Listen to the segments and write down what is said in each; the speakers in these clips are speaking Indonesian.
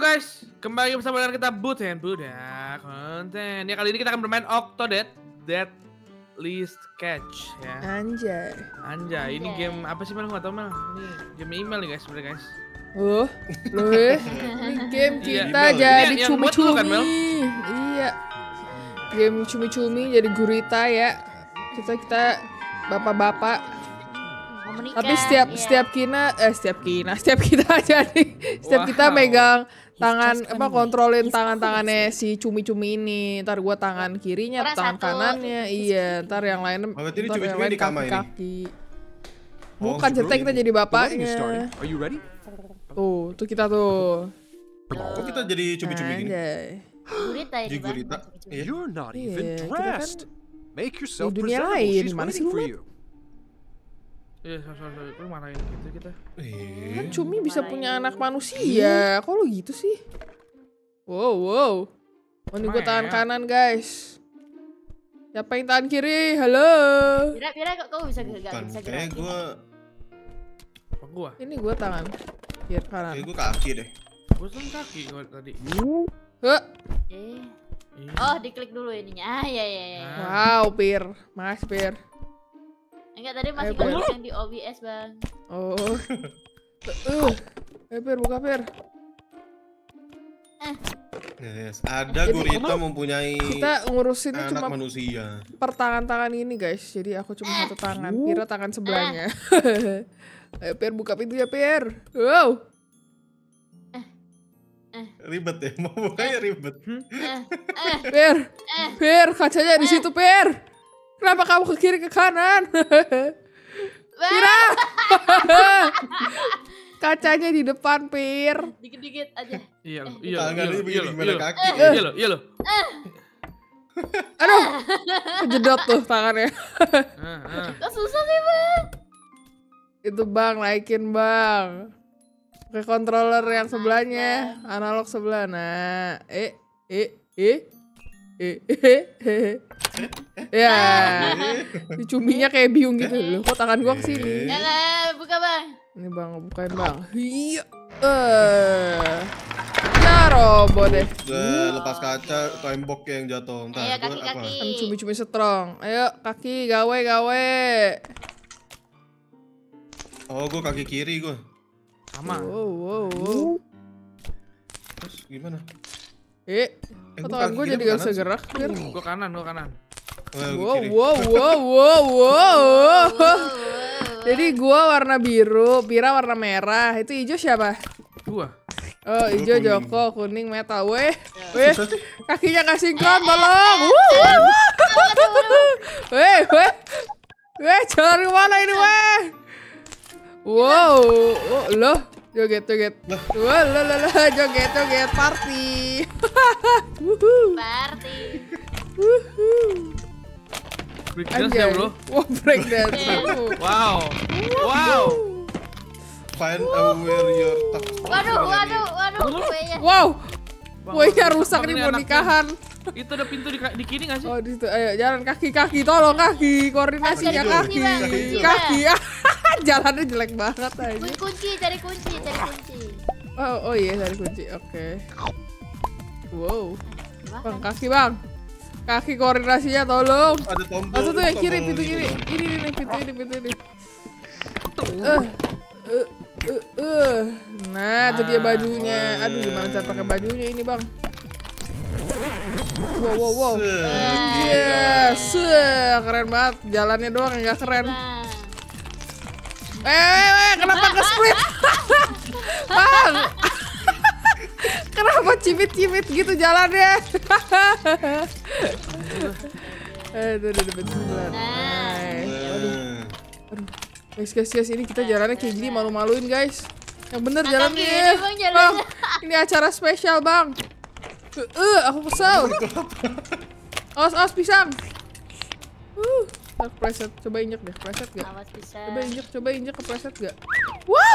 guys, kembali bersama dengan kita Buten Budak konten. Ya kali ini kita akan bermain Octodad Dead List Catch ya. Anjay, ini game apa sih Mel? Nggak tahu Mel. Ini game email nih guys, sebenarnya guys. Loh, ini game kita jadi cumi-cumi. Kan, iya, game cumi-cumi jadi gurita ya. Kita bapak-bapak. Menikah, tapi setiap kita jadi setiap kita megang tangan kontrolin tangannya si cumi-cumi ini. Ntar gua tangan kirinya, tangan kanannya. Iya, ntar yang lain kaki-kaki. Bukan cerita kita jadi bapaknya. Tuh kita tuh. Kok kita jadi cumi-cumi gini? Gurita ya, gurita. You're not even dressed. Make yourself dunia presentable. lain, She's mana sih waiting lu? for you. Iya, lu marahin gitu kita. Kan cumi bisa punya anak manusia. Kok lu gitu sih? Wow. Oh, ini gue tangan kanan, guys. Siapa yang tangan kiri? Halo. Bira kok bisa gerak? Kayak Gua. Ini gue tangan kiri kanan. Kayak gue kaki deh. Gua kaki gua tadi. Oh, diklik dulu ininya. Ya. Wow, Pir. Mas, Pir. Enggak, tadi masih klik yang di OBS, Bang. Oh. Pir, buka Pir. Yes, ada gurita mempunyai kita ngurusin anak cuma manusia. Per tangan ini guys. Jadi aku cuma satu tangan, Pira tangan sebelahnya. Ayo Pir, buka pintunya Pir. Wow. Ribet ya, mau bukanya ribet. Pir, kacanya di situ Pir. Kenapa kamu ke kiri ke kanan? Pira. Kacanya di depan, Pir. Dikit-dikit aja. Iya lo. Aduh. Kejedot tuh tangannya. Kok susah sih, Bang? Itu Bang, naikin Bang. Pakai controller yang sebelahnya, analog sebelah. Nah, ya, si cuminya kayak biung gitu loh. Kok tangan gua kesini? Buka Bang. Ini Bang, bukain Bang. Iya. Ya robo deh. Lepas kaca, tembok yang jatuh. Ayo kaki-kaki. Kan cumi-cumi strong. Ayo kaki, gawe. Oh, gua kaki kiri gua. Sama. Wow. Terus gimana? Tangan gue jadi gak bisa gerak. Gua kanan. Wow. Jadi gua warna biru, Pira warna merah. Itu hijau siapa? Gua. Oh, hijau Joko, kuning Meta. Weh, kakinya gak sinkron, tolong. Weh, jalan kemana ini weh? Wow, loh. Joget. Wah, joget party. Party. Breakdance ya, Bro. Wah, breakdance. Wow. Find where your tuck. Waduh, kuenya. Wow. Kuenya rusak nih mau nikahan. Itu ada pintu di kiri nggak sih? Oh, di situ. Ayo jalan kaki, tolong kaki. Koordinasinya kaki. Jalannya jelek banget aja. Cari kunci. Oh iya, cari kunci. Oke. Wow. Bang, kaki Bang. Kaki koordinasinya tolong. Ada tombol. Masuk tuh yang kiri, pintu kiri. Ini pintu ini. Nah, itu dia bajunya. Aduh, gimana cara pakai bajunya ini, Bang? Wow. Yes, keren banget. Jalannya doang yang gak keren. Kenapa nge-split? Bang, kenapa cimit-cimit gitu jalannya? Itu udah dapat 9. Aduh, guys, ini kita jalannya kayak gini, malu-maluin guys. Yang bener jalannya. Bang, ini acara spesial Bang. Aku kesel. Awas pisang. Preset, coba injek deh, preset gak? Awas bisa. Coba injek ke preset gak? Wow.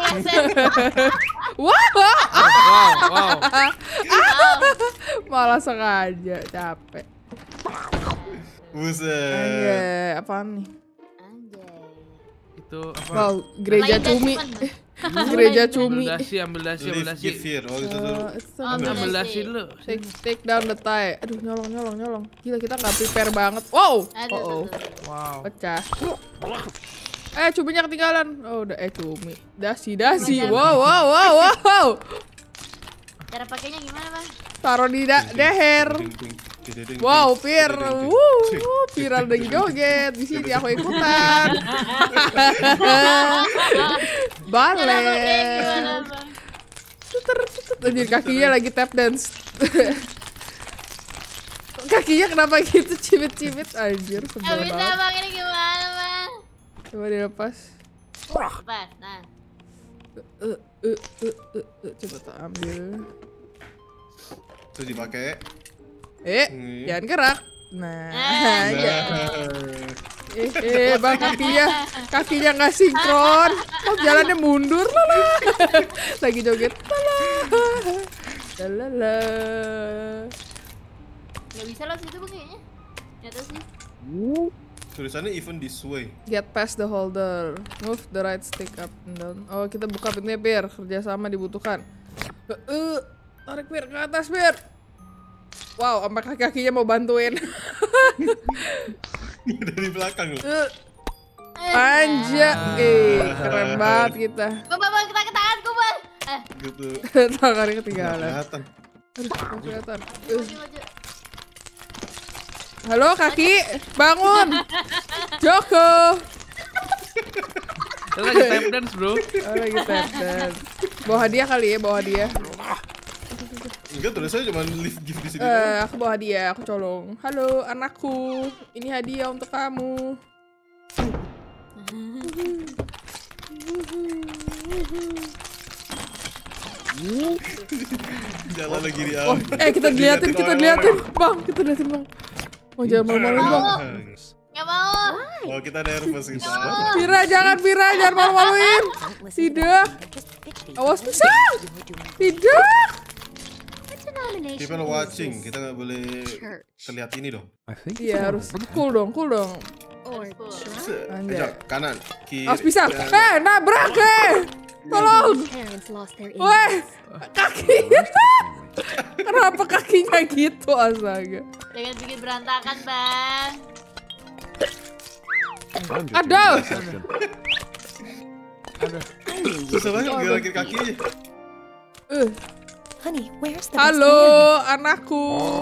Malah sengaja, capek. Buset. Anjay, apaan nih? Anjay. itu apa? Wow, gereja Lain cumi. dan Gereja Lain. cumi. Ambil dasi. Give here. Oh gitu tuh. Ambil dasi dulu. Take down the tie. Aduh, nyolong. Gila, kita nggak prepare banget. Wow. Aduh, betul. Wow. Pecah. Cuminya ketinggalan. Oh, udah cumi. Dasi. Wow. Cara pakainya gimana, Bang? Taruh di leher. Wow, Pir. Viral lagi joget. Di sini aku ikutan. Balet. Gimana, Bang? Anjir, kakinya lagi tap dance. Kakinya kenapa gitu cimit-cimit anjir, sebel Bisa, banget. Bang, ini gimana, Bang? Coba dilepas. Lepas, nah. Coba tak ambil. Terus dipakai. Jangan gerak. Nah, ya. Nah. Bang, kakinya nggak sinkron. Kok jalannya mundur lah. Lagi joget. Lalala. Gak bisa loh situ, Bang, kayaknya. Nyata sih. Tulisannya even this way. Get past the holder. Move the right stick up and down. Oh, kita buka pintunya, Pir. Kerjasama dibutuhkan. Tarik, Pir, ke atas, Pir. Wow, sampai kaki-kakinya mau bantuin. Dari belakang loh. Anjir, keren banget kita. Bang, kita ke tanganku, Bang. Gitu. Tangannya ketinggalan. Kelihatan. Aduh, nggak kelihatan. Maju. Halo, kaki, bangun. Joko. Kita lagi tap dance, bro. Oh, lagi tap dance. Bawa hadiah kali ya, bawa hadiah. Enggak, tulisannya cuma leave gift di sini. Aku bawa hadiah, aku colong. Halo, anakku. Ini hadiah untuk kamu. Jalan lagi di Oh, kita diliatin, Bang. Kita diliatin, Bang. Oh, jangan malu-maluin, Bang. Gak mau. Oh, kita nervous gitu. Pira, jangan malu-maluin. Tidak. Awas pisang. Tidak. People watching, kita nggak boleh terlihat ini dong. I think Iya, harus cool dong. Anjay. Ayo, kanan, kiri. Awas pisang. Nabrak, tolong. Weh, kakinya. Kenapa kakinya gitu, astaga? Jangan bikin berantakan, Bang. I'm just Ada. Susah banget gerakin kakinya. Honey, where's the Halo, anakku.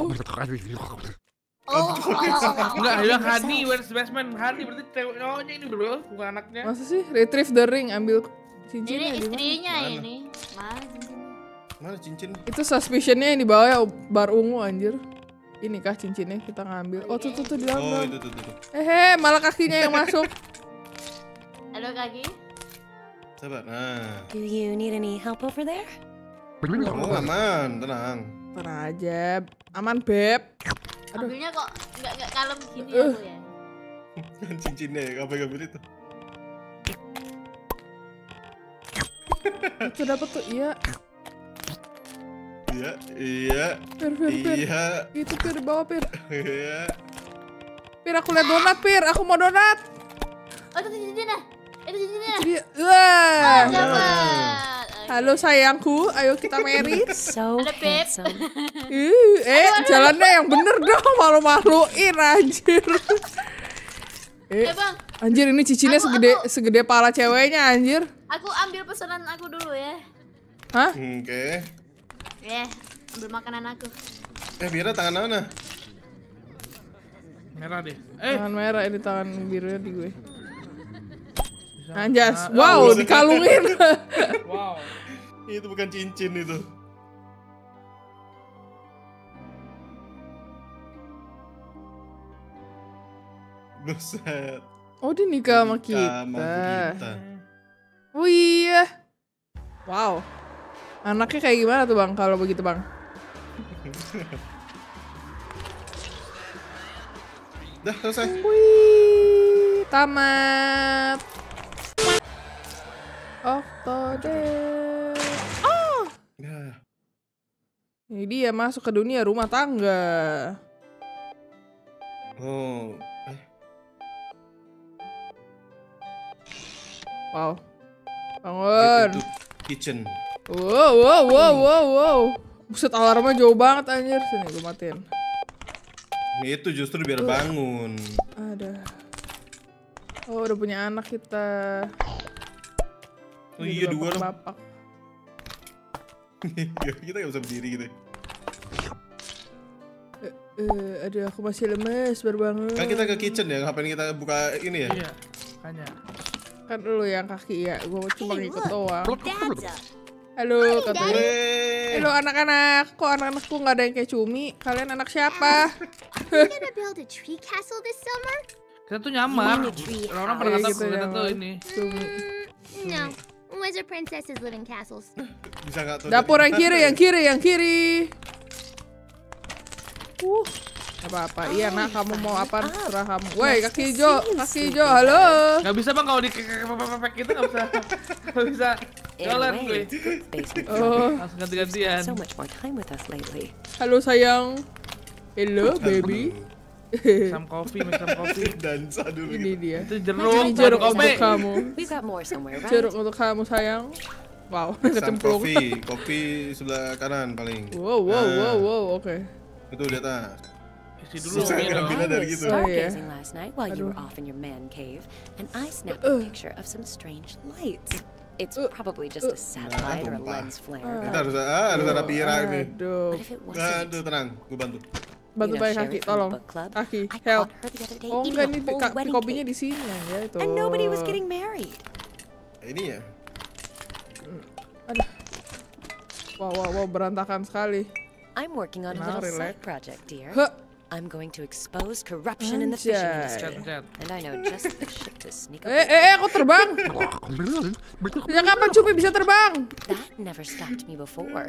Enggak, bilang Hani, where's the best man? Hani berarti cowoknya ini, bro, bukan anaknya. Masa sih? Retrieve the ring, ambil Ini cincinnya di mana? istrinya Mana? ini. Mana cincinnya? Mana cincin? Itu suspicionnya yang di bawah ya, bar ungu anjir. Ini kah cincinnya kita ngambil? Oh, tuh di dalam. Oh, Bang. itu tuh. Malah kakinya yang masuk. Halo, kaki. Sabar. Nah. Do you need any help over there? Kamu aman, tenang. Tenang aja, aman beb. Aduh. Ambilnya kok nggak kalem gini aku ya. Cincinnya ya, apa yang ambil itu? Itu dapat tuh, iya. Iya. Pir. Iya. Itu Pir, di bawah Pir. Iya. Pir, aku lihat donat Pir, aku mau donat. Oh, itu cincinnya. Itu cincinnya. Itu dia. Wah. Dapat. Halo sayangku, ayo kita married. So Ada Pip. handsome. Jalannya yang bener dong, malu-maluin anjir. Bang, Anjir, ini cincinnya segede pala ceweknya anjir. aku ambil pesanan aku dulu ya. Hah? Oke. Ambil makanan aku. Bira tangan mana? Merah deh. Tangan merah ini, tangan birunya di gue. Anjas, wow, dikalungin. Wow. Itu bukan cincin itu. Buset. Oh, dia nikah sama Nikah sama kita. kita. Oh iya. Wow. Anaknya kayak gimana tuh Bang kalau begitu Bang? Dah selesai. Wih, tamat. Octodad. Oh, Nah, ini dia masuk ke dunia rumah tangga. oh, Wow. Bangun. Itu kitchen. Wow. Buset, alarmnya jauh banget anjir. Sini gue matiin. Itu justru biar bangun. Ada. Oh, udah punya anak kita. Oh iya, dua dong. Bapak. Kita gak bisa berdiri gitu. Aduh, aku masih lemes baru bangun. Kan kita ke kitchen ya, ngapain kita buka ini ya? Iya, makanya. Kan lu yang kaki ya, gue cuma ngikut doang. Dad's up. Halo, katanya. Halo anak-anak, kok anak-anakku nggak ada yang kayak Cumi? Kalian anak siapa? We're gonna build a tree castle this summer? Kita tuh nyamar. Orang pernah kata gitu kita ya, tuh Mas. ini. Cumi. No. Wizard princesses live in castles. Bisa nggak tuh? Dapur yang kiri. Gak apa-apa. Iya nak, kamu mau apa? Terserah kamu. Woi, kaki hijau, halo. Gak bisa bang kalau di pepek kita nggak bisa jalan gue. Oh, Langsung ganti-gantian. So much more time with us lately. halo sayang. Hello baby. Some coffee, make some coffee. Dansa dulu. Ini dia. Itu Ini jeruk, jeruk kopi. untuk kamu. We've got more somewhere, right? Jeruk untuk kamu sayang. Wow, Some kecemplung. kopi sebelah kanan paling. Wow, oke. Itu di atas. Isi dulu Susah minum. ngambilnya dari I was gitu. stargazing last night while you were off in your man cave, and I snapped a picture of some strange lights. It's probably just a satellite or a lens flare. Kita harus ada pira nih. Aduh. But if it wasn't, Aduh, tenang, gue bantu. Bantu You know, pakai Sherry kaki, from the tolong. book club, Kaki, I help. caught her the other day Oh eating enggak, a ini whole wedding kopinya cake. di sini ya itu. And nobody was getting married. Ini ya. Aduh. Wow, berantakan sekali. I'm working on a Nah, little relax. side project, dear. Huh. I'm going to expose corruption in the fishing Anjay. industry. Chat. And I know just the shit to sneak up. Aku terbang. Sejak kapan Cumi bisa terbang? That never stopped me before.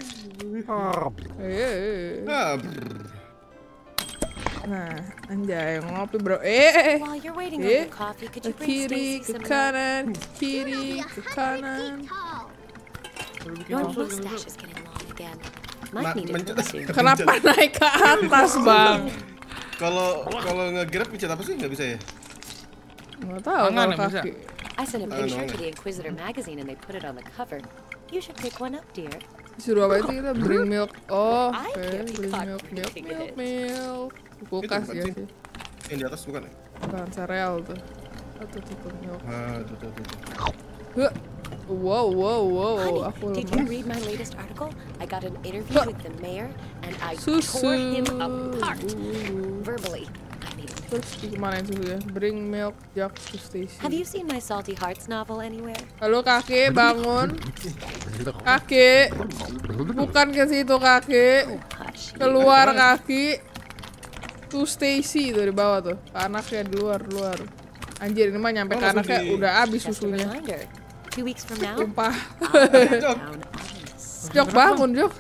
Ah, brr. Nah, anjay ngopi bro. While you're waiting on Eh, your coffee, could ke you bring kiri, Stacy ke some milk? kanan, ke We'll kiri, be ke 100 kanan. feet tall. Baru bikin Your susu, mustache is getting long again. Nah, Might need a trim soon. Kenapa naik ke atas bang? Kalau nge-grab pencet apa sih? Nggak bisa ya? Nggak tahu Tangan kalau yang bisa. kaki. I sent a I picture know. to the Inquisitor magazine and they put it on the cover. You should pick one up, dear. Disuruh apa itu kita? Bring milk. Oh, I oke. can't be Bring caught milk. predicting it. Kulkas Itu ya bukan sih. Yang di atas bukan ya? Bukan sereal tuh. Tuh milk. Ah, tuh. Huh. Wow, Honey, aku did you lemas. read my latest article? I got an interview with the mayor and I Susu. tore him apart. Verbally. I mean, Terus gimana susunya? Bring milk jug to Stacy. have you seen my Salty Hearts novel anywhere? Halo kakek, bangun. Kakek, bukan ke situ kakek. Hush. Keluar kaki. Tuh Stacy tuh di bawah tuh. Ke anaknya di luar. Anjir ini mah nyampe ke langsung anaknya di- udah habis Just a susunya. reminder. 2 weeks from now, Tumpah. I'll be down ominous. Jok bangun Jok.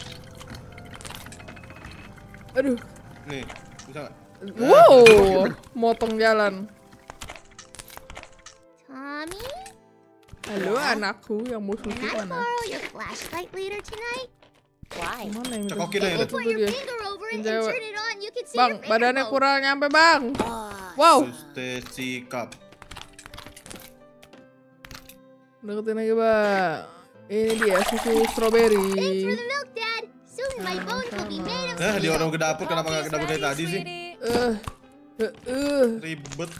Aduh. Nih, bisa nggak? Wow, motong jalan. Tommy, Halo anakku yang mau susu can I mana? borrow your flashlight later tonight? Why? Mana yang Cekokin aja itu? deh. Itu Put your dia. finger over it and Cewek. turn it on. You can see Bang, your badannya finger kurang nyampe bang. Oh, Wow, Stacy Cup. deketin lagi bang. Ini dia susu Thanks strawberry. for the milk, Dad. Soon my bones will be made of Nah, steel. dia orang ke dapur, kenapa nggak ke dapur dari tadi sih? Ribet.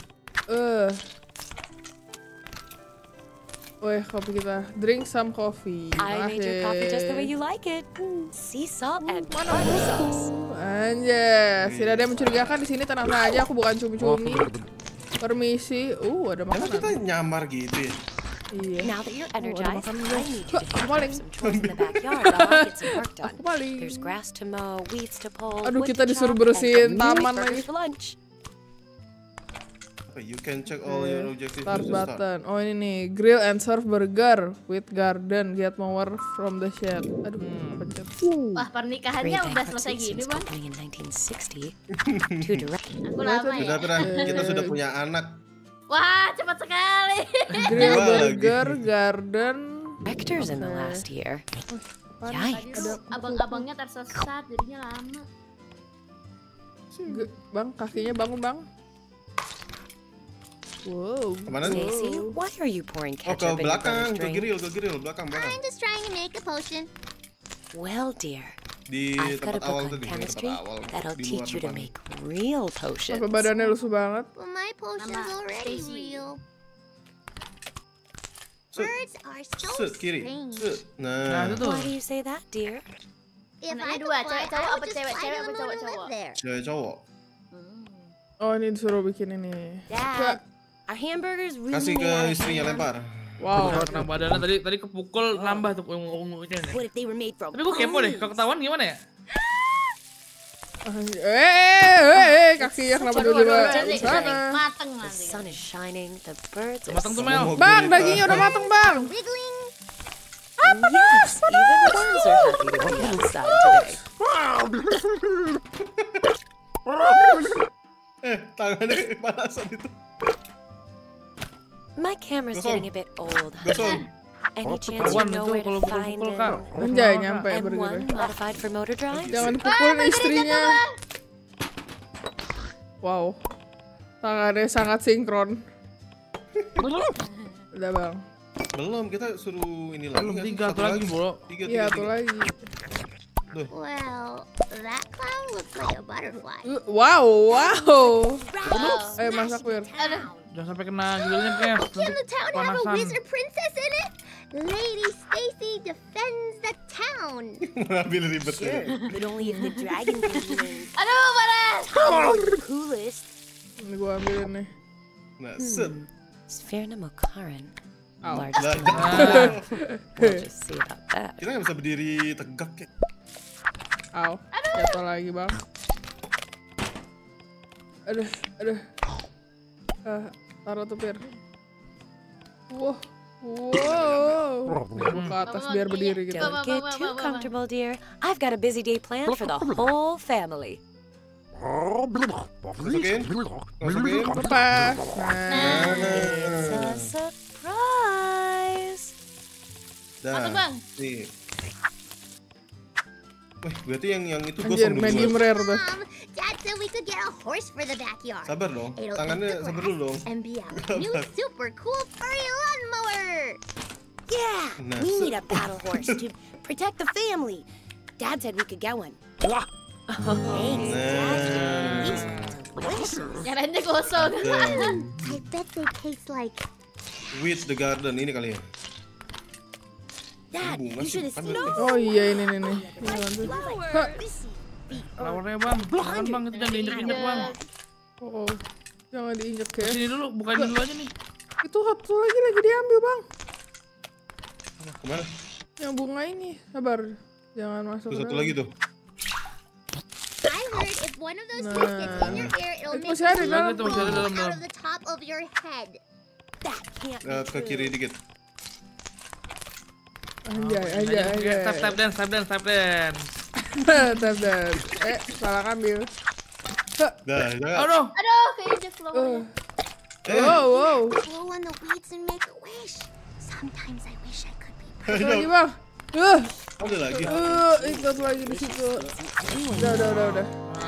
Weh, kopi kita. Drink some coffee. I made your coffee just the way you like it. Sea salt and butter sauce. Anjay, tidak ada yang mencurigakan di sini, tenang aja, aku bukan cumi-cumi. Permisi. Ada Emang kita makanan. nyamar gitu ya? Iya. Now that you're energized, makan I dulu. need you to take care Maling. of some chores in the backyard while I get some work done. Aku paling. There's grass to mow, weeds to pull, Aduh, wood kita to disuruh chop, bersihin and taman burgers lagi. for lunch. You can check all your objectives. Start to button. Oh ini nih, grill and serve burger with garden. Get more from the shed. Aduh, pencet. Wah, pernikahannya Great udah banquet selesai gini, since Bang. opening in 1960. Too direct. Aku lama Sudah ya. pernah, kita sudah punya anak. Wah, cepat sekali. Grill Dua lagi. burger garden. Directors in the last year. Yikes. Aduh, abang-abangnya tersesat, jadinya lama. Bang, kakinya bangun bang. Wow. Kemana? Stacy, why are you pouring Oh, ke ketchup in your belakang, brother's ke drink? grill, belakang. I'm just trying to make a potion. Well, dear, Di I've got a tempat awal book on tadi, chemistry tempat awal. that'll Di luar teach you to depan. make real potions. Apa badannya lusuh banget? Well, my potion's Mama, already Stacy. real. Set, Birds are so set kiri. strange. Set. Nah, Nah, itu tuh. Why do you say that, dear? If Anaknya I could dua, fly, cewek I cowok would apa just cewek fly cewek to apa the cowok moon and cowok? live there. cewek cowok. Oh, ini disuruh bikin ini. Dad, our hamburgers really Kasih ke out of istrinya hand. lempar. Wow. Karena badannya tadi kepukul nambah tuh ungu-ungunya nih. What if they were made from Tapi gue kepo deh, kalau ketahuan gimana ya? Kakinya kenapa Aduh, tiba-tiba aduh, di sana? mateng The nanti. sun is shining, the birds are Matang tuh singing. Mel. Bang, dagingnya udah mateng, Bang. Wiggling. Yes, even the worms are happy to be outside today. Tangannya kepanasan itu. My camera's Gosong. getting a bit old. Gosong. Any chance you Ketahuan know itu where kalau to find pukul Kak. an Anjay, nyampe M1 bergerak. modified for motor drives? Jangan dipukulin istrinya. Wow. Tangannya sangat sinkron. Udah, Bang. Belum, kita suruh ini lagi. Belum kan? tiga, satu lagi, Bro. Tiga. Iya, tuh lagi. Well, that cloud looks like a butterfly. Wow. Wow. Ayo masak, Wir. Jangan sampai kena gilnya kayak Can the town have a panasan. wizard princess in it? Lady Stacy defends the town. Ngambil ribet Sure, ya. but only if the dragon can be named Aduh, panas. the coolest. Ini gua ambilin nih. Nah, set. Sphyrna Mokaran. Ow. Largest in the Ah. world. We'll just see about that. Kita nggak bisa berdiri tegak ya. Aw. Jatuh lagi, Bang. Aduh. Taruh tuh, Pir. Wow. Nih, gua ke atas biar berdiri gitu. Don't get too comfortable, dear. I've got a busy day planned for the whole family. Masukin. Masukin. Apa? It's a surprise. Masuk, Dah. Bang. Nih. Wih, berarti yang itu Anjir, gosong medium dulu. rare tuh. Dad said we could get a horse for the backyard. Sabar dong. It'll eat Tangannya the sabar grass dulu dong. and be our new super cool furry lawnmower. Yeah, Nah, we need a battle horse to protect the family. Dad said we could get one. Thanks, Dad. These are delicious. Yang lainnya kosong. I bet they taste like. With the garden ini kali ya. Dad, Bunga you sih, should have panas seen nih. Oh iya ini nih. Lawarnya Bang, jangan Bang, itu jangan diinjek-injek Bang. Oh, jangan diinjek ya. Sini dulu, bukain dulu aja nih. Itu satu lagi diambil, Bang. Kemana? Yang bunga ini. Sabar. Jangan masuk. Tuh ke satu dalam. lagi tuh. I heard if one of those things gets in your ear, it'll Itu make masih ada di you dalam. Itu masih ada di dalam, out dalam. of the top of your head. That can't be Ke kiri true. dikit. Anjay. Step dance. Tap dan. Salah ambil. Dah, jangan. Aduh. Aduh, keinjek lowernya. Wow. Blow on the weeds and make a wish. Sometimes I wish I could be. Satu lagi, Bang. Ada lagi. Itu satu lagi di situ. Udah. Nah,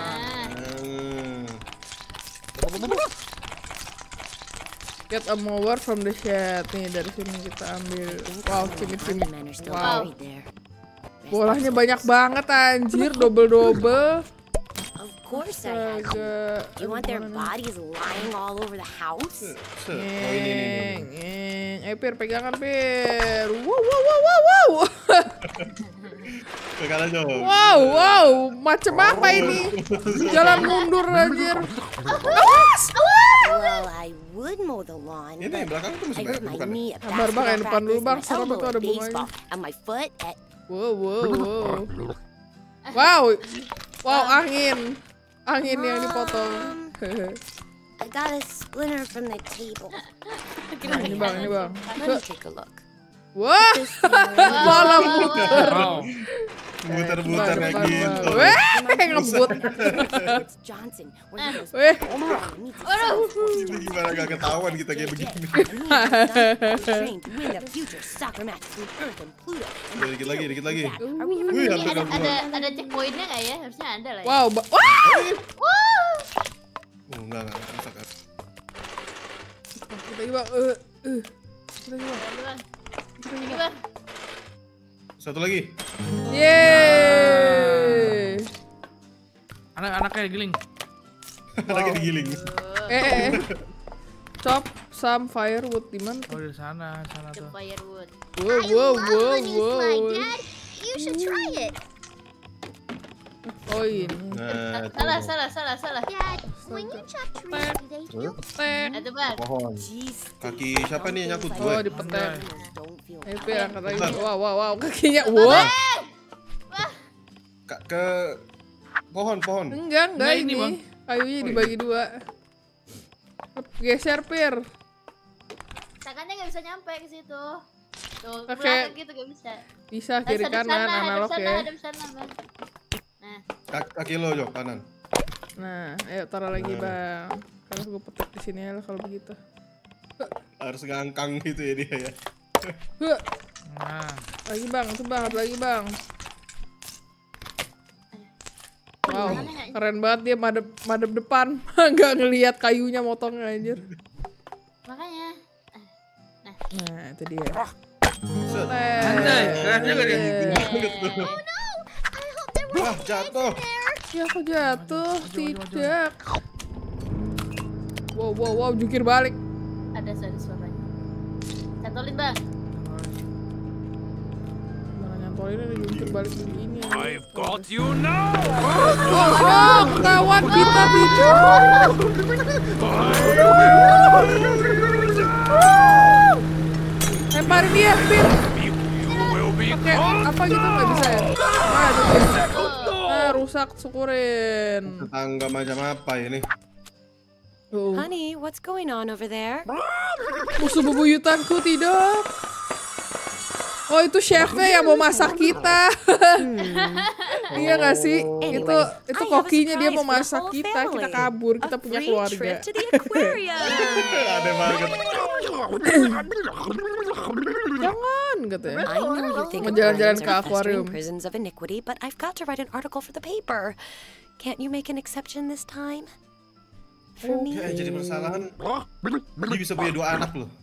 Get a mower from the shed. Nih dari sini kita ambil. Wow, cimit-cimit. Men are still Wow. buried there. Bolanya banyak banget anjir, double. Of course I have. Astaga. You want their bodies lying all over the house? Set. Oh ini. Ayo Pir, pegangan Pir. Wow. Pegang aja. Wow. Macam apa ini? Jalan mundur anjir. Awas. Well, I would mow the lawn, Ini yang but belakang tuh I masih hurt banyak my bukan? knee at Sabar, Bang, yang depan dulu, basketball Bang. practice, Serem my itu ada elbow at bunganya. baseball, and my foot at Wow, angin yang dipotong. I got a splinter from the table. Ini bang. Let me take a look. Wah, malah muter. Wow. Muter-muter kayak Depan, gitu. Bang. Weh, ngebut. It's Johnson, where he goes. Weh, Ini gimana gak ketahuan kita kayak begini. Train to win the future soccer match between Earth and Pluto. Udah, dikit lagi. Dad, are we ever Wih, gonna hampir get gak ada checkpointnya nggak ya? Harusnya ada lah ya. wow, Enggak, masak. Lagi bang. Ini bang. Satu lagi. Yeay. Anak-anaknya giling. Anaknya digiling. Chop some firewood di mana? Oh, di sana The tuh. firewood. Wow. You should try it. Oh ini. Nah, Salah. Dad, when you chop trees, do they feel Petek. Ada bang. pohon. Kaki siapa nih yang nyangkut gue? Oh dipetek. Don't feel Ayo angkat lagi. Wow kakinya. Wah. Ke pohon. Enggak Nah, ini, ini. Bang. Kayunya dibagi 2. Geser Pir. Tangannya nggak bisa nyampe ke situ. Tuh, Oke. belakang gitu nggak bisa. Bisa kiri kanan analog ya. Ada sana, bang. Nah, Kaki lo Jo, kanan. Nah, ayo taruh lagi bang. Karena gue petek di sini ya kalau begitu. Harus ngangkang gitu ya dia ya. Nah, Lagi bang, itu bang, lagi bang. Wow, keren banget dia madep depan. Nggak ngelihat kayunya motongnya anjir. makanya. Nah, itu dia. anjay, keren juga dia. Wah, jatuh. Ya aku jatuh, tidak. Wow, jungkir balik. Ada suaranya. Cantolin bang. Mana nyantolin ada jungkir balik begini. I've got you now! Oh, kawan kita bicu. Lemparin dia, Pir. You will be Pakai apa gitu nggak bisa ya? Nah, itu dia. Nah, rusak, syukurin. Tetangga macam apa ini? Oh. Honey, what's going on over there? Musuh bebuyutanku tidak. Oh itu chefnya yang mau masak kita. Iya nggak sih? Itu kokinya dia mau masak kita. Kita kabur, kita punya keluarga. Aneh banget. Jangan katanya. I know you think Mau jalan-jalan aquariums ke are festering akuarium. prisons of iniquity, but I've got to write an article for the paper. Can't you make an exception this time? For me? Ya, jadi permasalahan. Dia bisa punya 2 anak loh.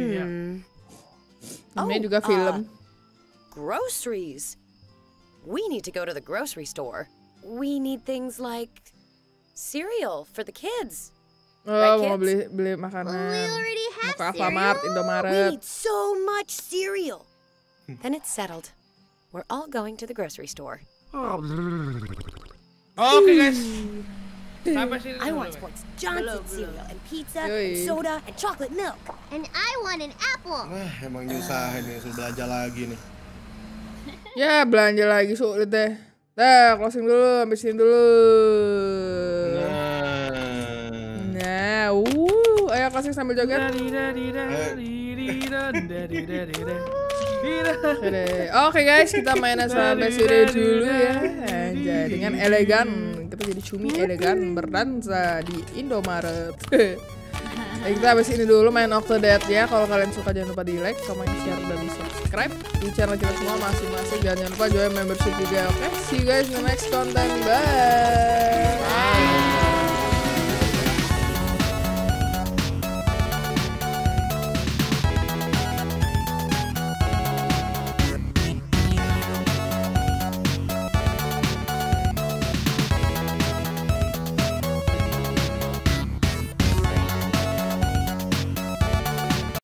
Ini juga film. Groceries. We need to go to the grocery store. We need things like cereal for the kids. Oh, mau beli makanan. already Mau have ke Alfamart, cereal. We Indomaret. need so much cereal. Then it's settled. We're all going to the grocery store. Oke guys. Sampai sini I dulu, want guys. Sports Johnson cereal and pizza Yoi. and soda and chocolate milk. And I want an apple. Wah, emang nyusahin nih, suruh belanja lagi nih. Ya belanja lagi sulit deh. Dah closing dulu, sampai sini dulu. Nah, ayo closing sambil joget. Oke guys, kita mainan sampai sini dulu ya. Anjay, dengan elegan kita jadi cumi elegan berdansa di Indomaret. Baik, kita habis ini dulu main Octodad ya. Kalau kalian suka jangan lupa di like, comment, share, dan di subscribe di channel kita semua masing-masing. Jangan lupa join membership juga. Oke, see you guys in the next content. Bye.